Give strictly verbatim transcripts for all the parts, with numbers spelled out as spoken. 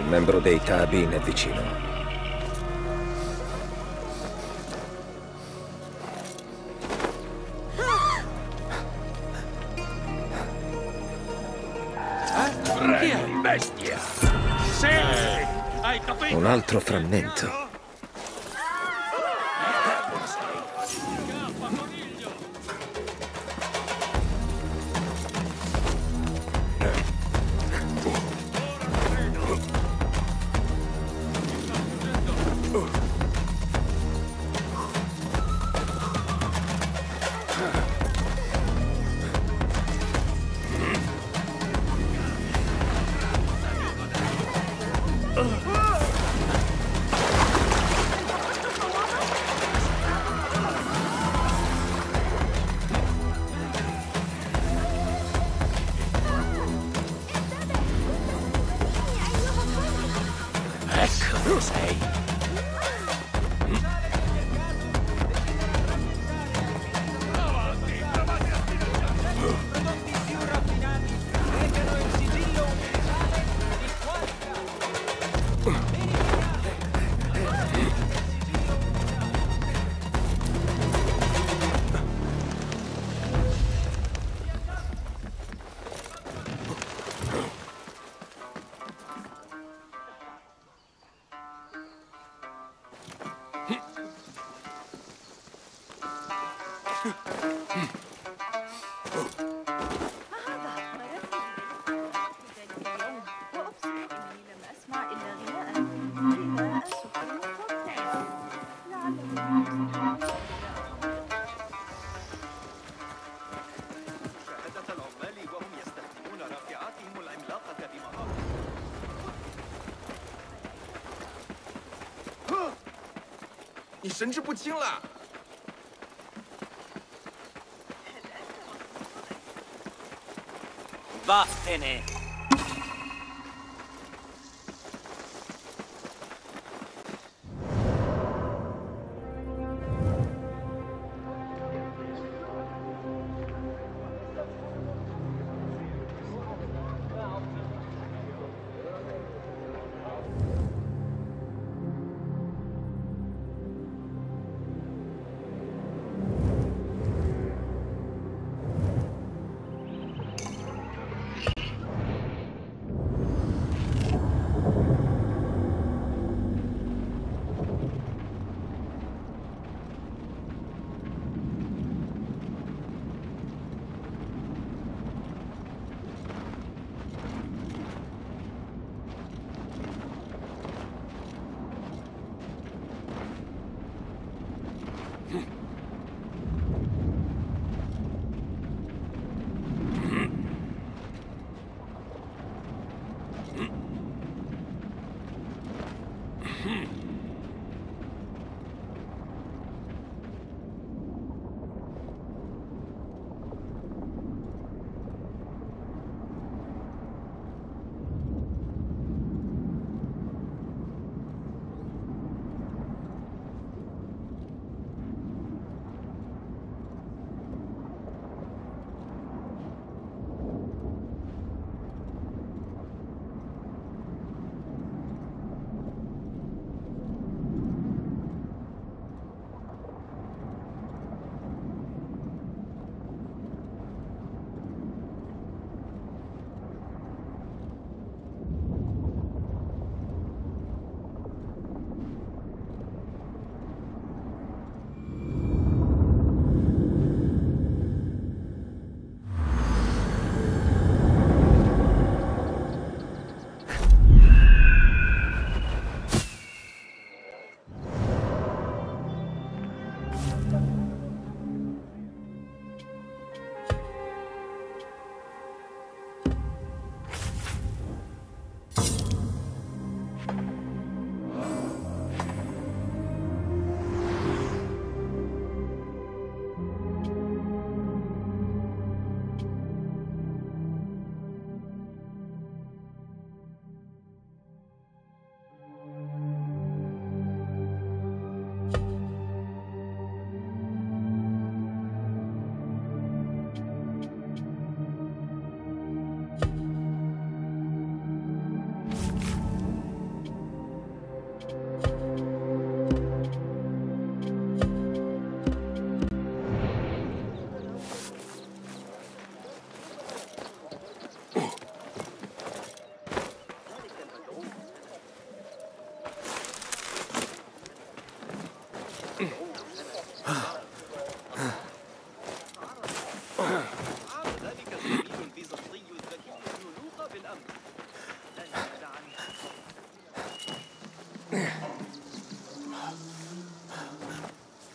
membro dei Ta'abin è vicino. Eh? Bestia! Sì! Hai capito? Un altro frammento. Ecco dove sei. 你神志不清了。 Vattene!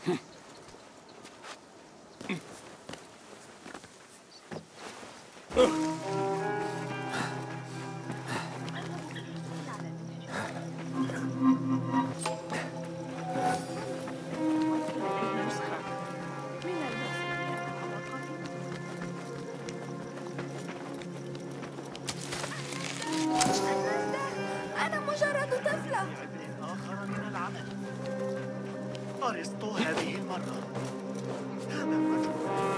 أنا مجرد طفلة. آخر من العمل. أرسطو هذه المرة. هذا الرجل.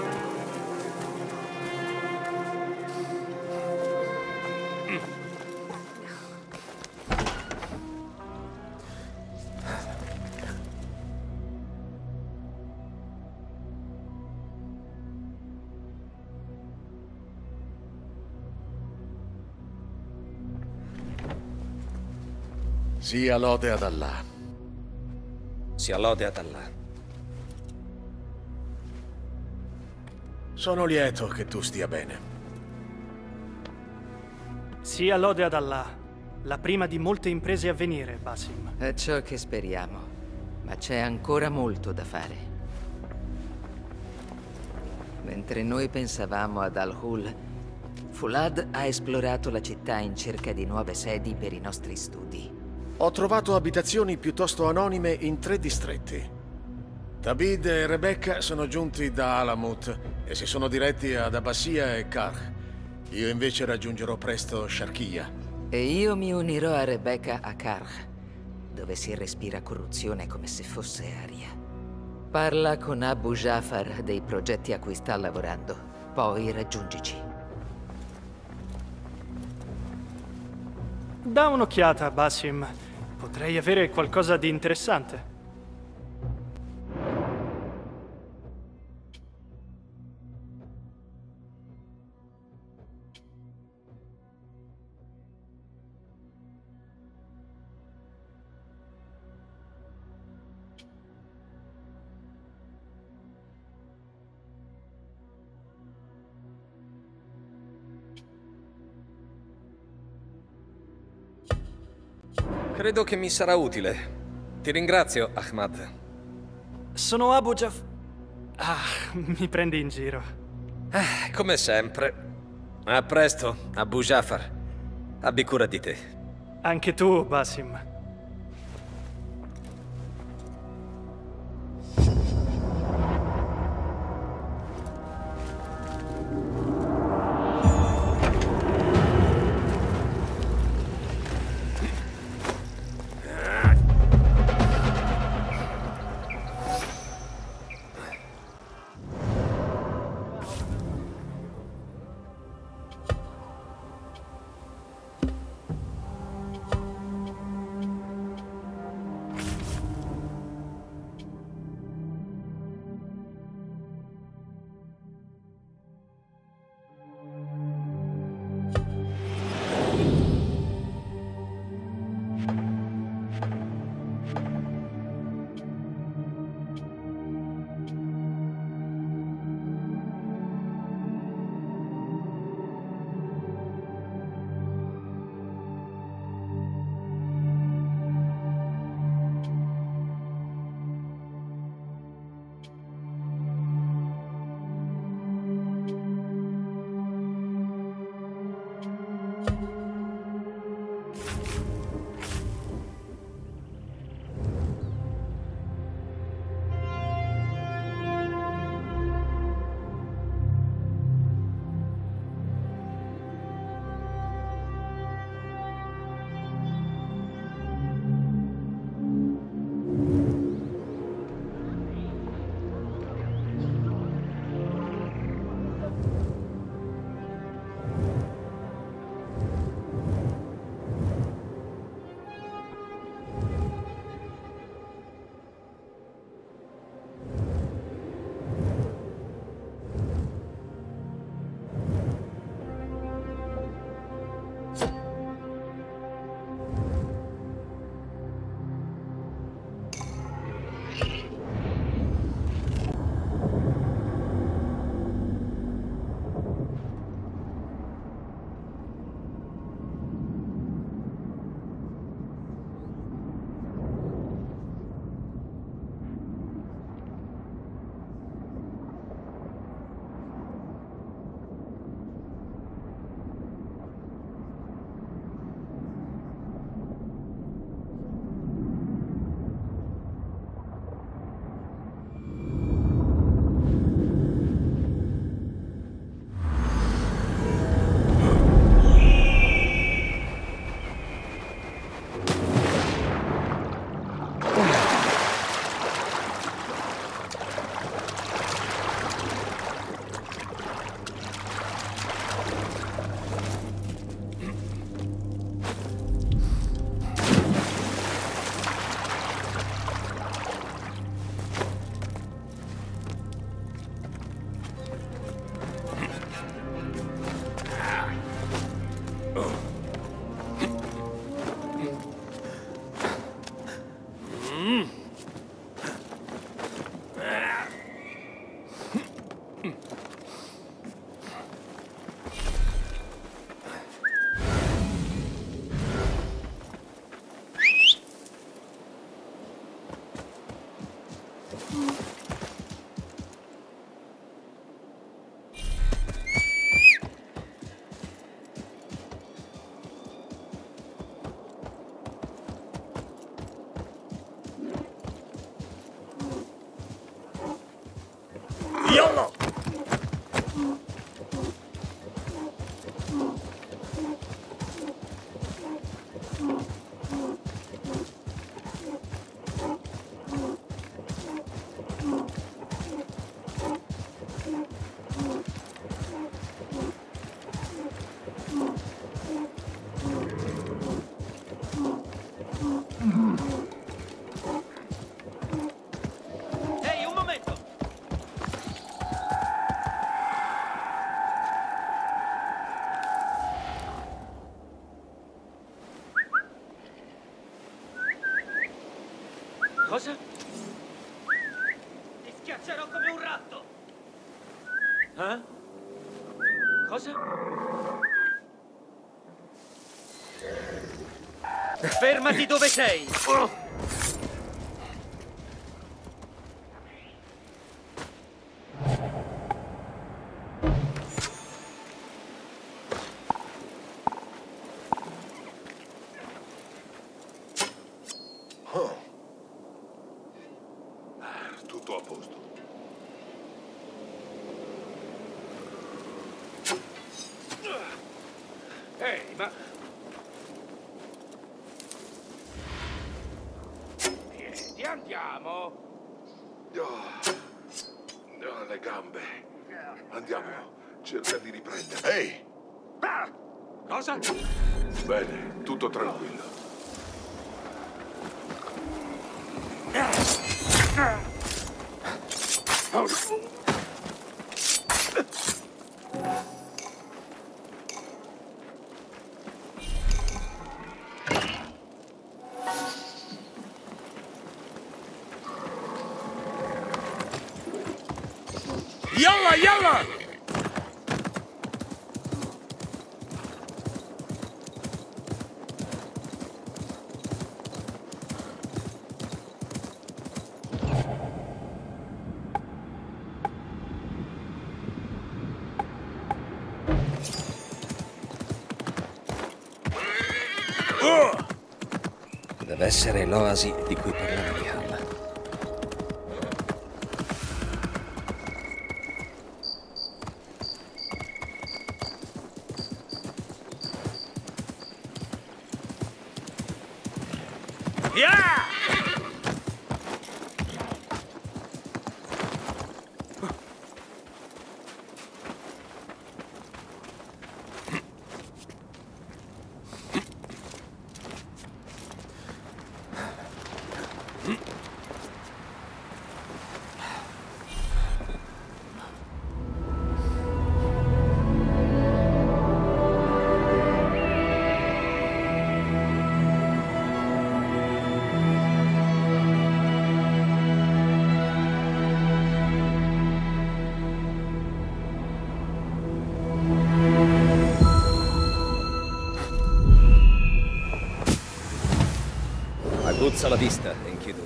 Sia lode ad Allah. Sia lode ad Allah. Sono lieto che tu stia bene. Sia lode ad Allah, la prima di molte imprese a venire, Basim. È ciò che speriamo, ma c'è ancora molto da fare. Mentre noi pensavamo ad Al-Hul, Fulad ha esplorato la città in cerca di nuove sedi per i nostri studi. Ho trovato abitazioni piuttosto anonime in tre distretti. Tabid e Rebecca sono giunti da Alamut e si sono diretti ad Abbassia e Karh. Io invece raggiungerò presto Sharqiya. E io mi unirò a Rebecca a Karh, dove si respira corruzione come se fosse aria. Parla con Abu Jafar dei progetti a cui sta lavorando, poi raggiungici. Da un'occhiata, Basim. Potrei avere qualcosa di interessante. Credo che mi sarà utile. Ti ringrazio, Ahmad. Sono Abu Jaf... Ah, mi prendi in giro. Ah, come sempre. A presto, Abu Jafar. Abbi cura di te. Anche tu, Basim. Yalla! Ehi, un momento! Cosa? Ti schiaccerò come un ratto! Eh? Cosa? Fermati dove sei! Tutto a posto. Ehi, ma... Piedi, andiamo! Oh, oh, le gambe. Andiamo. Cerca di riprendere. Ehi! Ah! Cosa? Bene, tutto tranquillo. Yalla, yalla! Deve essere l'oasi di cui parlava di Hal. Aguzza la vista, Enkidu.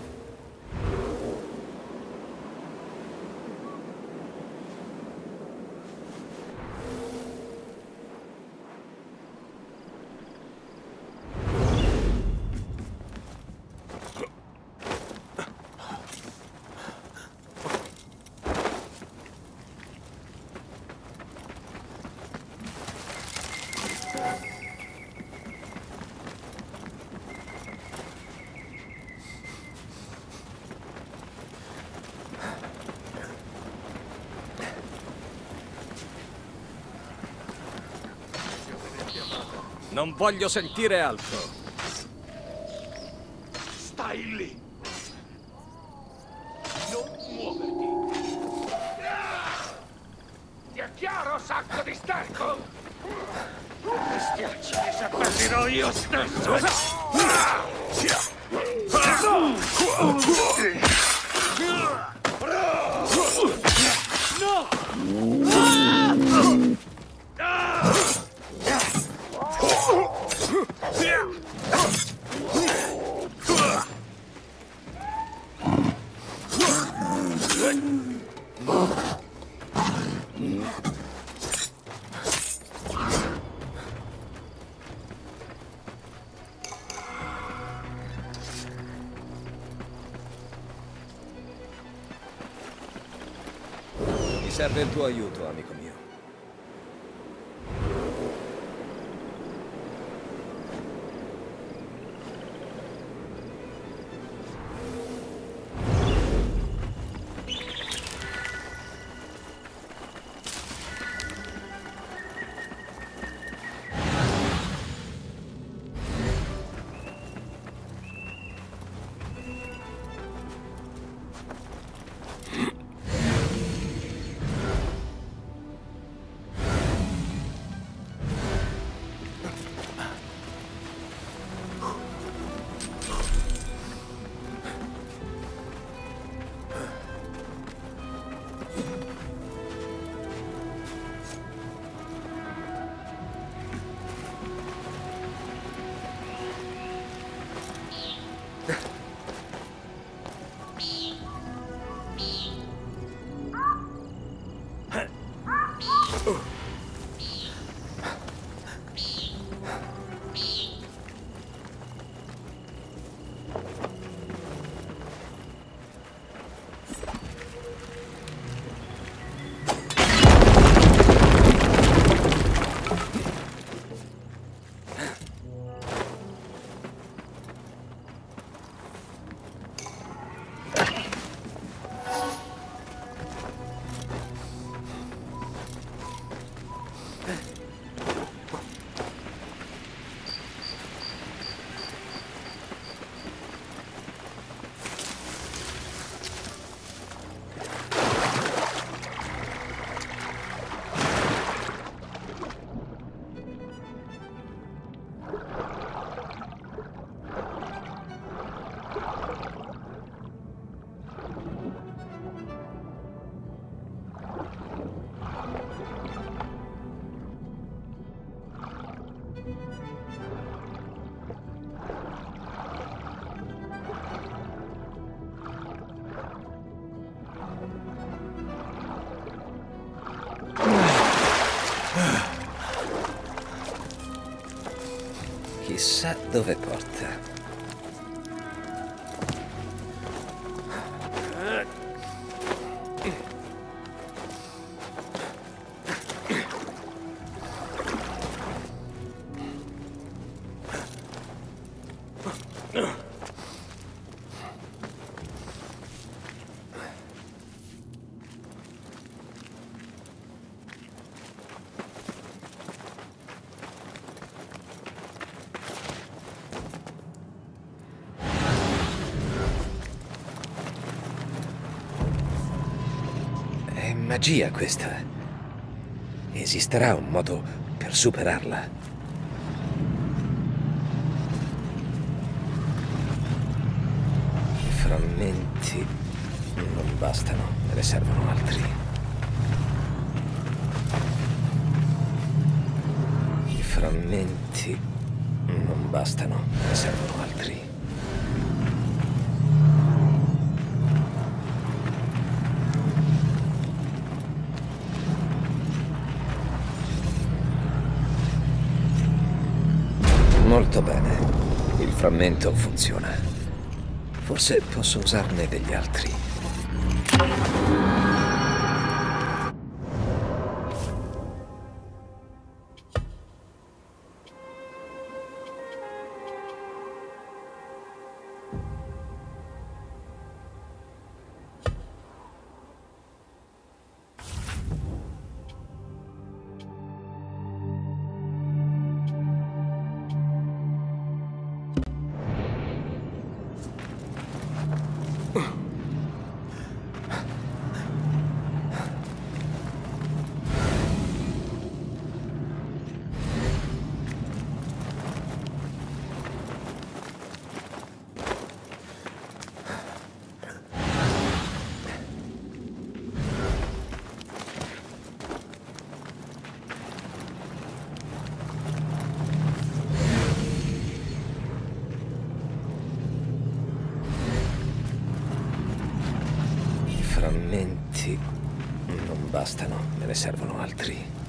Non voglio sentire altro. Stai lì! Non muoverti! Ti è chiaro, sacco di sterco? Bestiacci, li seppellirò io stesso! serve il tuo aiuto, amico mio. Chissà dove porta. È magia questa. Esisterà un modo per superarla. I frammenti non bastano, me ne servono altri. I frammenti non bastano, me ne servono altri. Molto bene. Il frammento funziona. Forse posso usarne degli altri. I frammenti non bastano, me ne servono altri.